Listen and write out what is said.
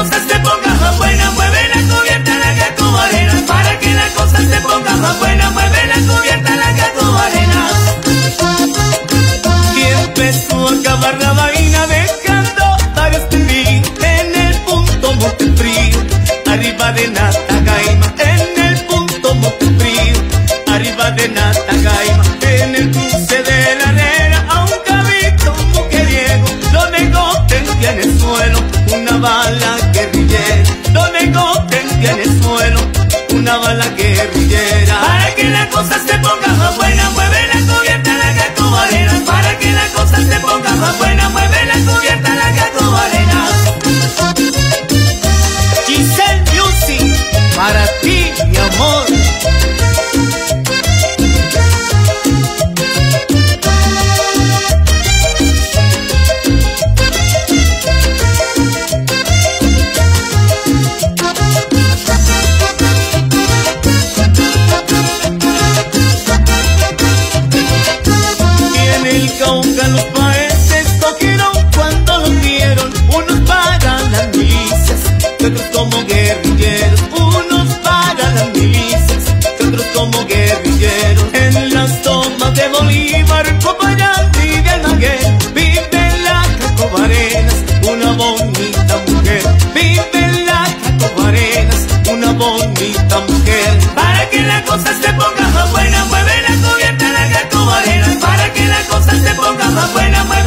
cosa se ponga más buena, mueve la cubierta la Jacobo Arenas. Para que la cosa se ponga más buena, mueve la cubierta la Jacobo Arenas. Y empezó a acabar la vaina dejando varios tendí en el punto Montefrío, arriba de Natagaima, en el punto Montefrío, arriba de Natagaima, en el cruce de la arena, a un cabito mujeriego lo negó, tendía en el suelo una bala guerrillera, lo negó, tendía en el suelo una bala guerrillera. Para que la cosa se ponga más buena, mueve la cubierta la Jacobo Arenas. Para que la cosa se ponga más buena, mueve la cubierta la Jacobo Arenas. Giselle Music, para ti, mi amor. Cauca los países cogieron cuando los vieron, unos para las milicias, y otros como guerrilleros, unos para las milicias, y otros como guerrilleros. En las tomas de Bolívar, Popayán y de Almaguer, vive la Jacobo Arenas, una bonita mujer, vive la Jacobo Arenas, una bonita mujer. Para que la cosa se ponga más buena, mueve la cubierta la Jacobo Arenas. Para que la cosa se ponga más buena, mueve